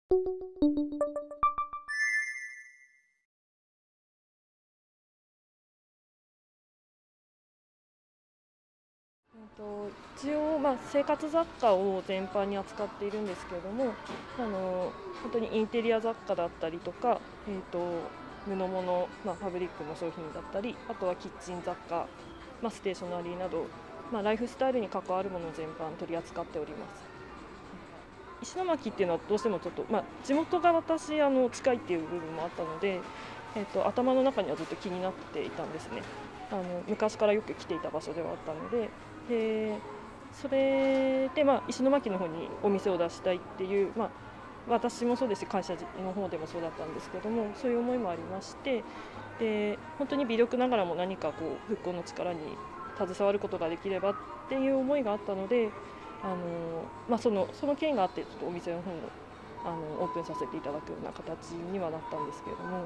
一応、生活雑貨を全般に扱っているんですけれども、本当にインテリア雑貨だったりとか、布物、ファブリックの商品だったり、あとはキッチン雑貨、ステーショナリーなど、ライフスタイルに関わるものを全般取り扱っております。石巻っていうのはどうしてもちょっと、地元が私近いっていう部分もあったので、頭の中にはずっと気になっていたんですね。昔からよく来ていた場所ではあったので、それで、石巻の方にお店を出したいっていう、私もそうですし会社の方でもそうだったんですけども、そういう思いもありまして、で本当に微力ながらも何かこう復興の力に携わることができればっていう思いがあったので、その件があってちょっとお店の方をオープンさせていただくような形にはなったんですけれども、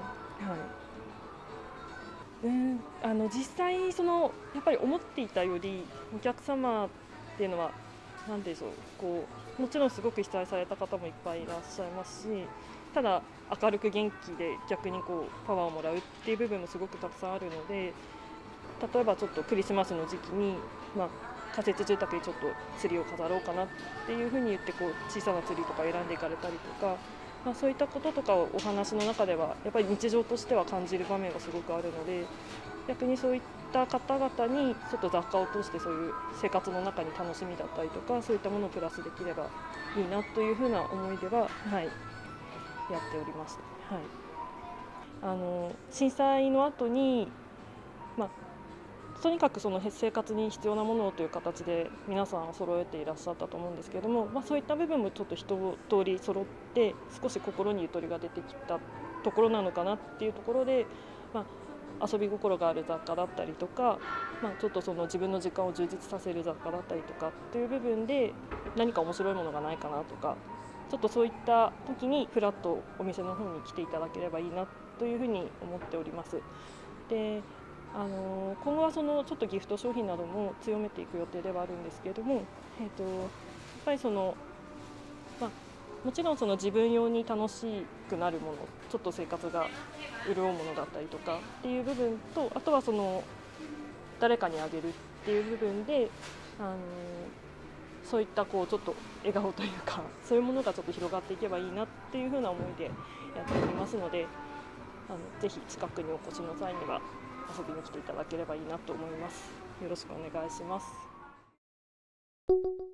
実際やっぱり思っていたよりお客様っていうのは何でしょう、もちろんすごく被災された方もいっぱいいらっしゃいますし、ただ明るく元気で逆にパワーをもらうっていう部分もすごくたくさんあるので、例えばちょっとクリスマスの時期に、仮設住宅にちょっとツリーを飾ろうかなっていうふうに言って小さなツリーとか選んでいかれたりとか、そういったこととかをお話の中ではやっぱり日常としては感じる場面がすごくあるので、逆にそういった方々にちょっと雑貨を通してそういう生活の中に楽しみだったりとか、そういったものをプラスできればいいなというふうな思いでは、やっております。震災の後に、とにかくその生活に必要なものをという形で皆さん揃えていらっしゃったと思うんですけれども、そういった部分もちょっと一通り揃って少し心にゆとりが出てきたところなのかなっていうところで、遊び心がある雑貨だったりとか、ちょっとその自分の時間を充実させる雑貨だったりとかっていう部分で何か面白いものがないかなとか、ちょっとそういった時にフラッとお店の方に来ていただければいいなというふうに思っております。で今後はちょっとギフト商品なども強めていく予定ではあるんですけれども、やっぱりもちろん自分用に楽しくなるもの、ちょっと生活が潤うものだったりとかっていう部分と、あとは誰かにあげるっていう部分で、そういったちょっと笑顔というかそういうものがちょっと広がっていけばいいなっていうふうな思いでやっておりますので、ぜひ近くにお越しの際には遊びに来ていただければいいなと思います。よろしくお願いします。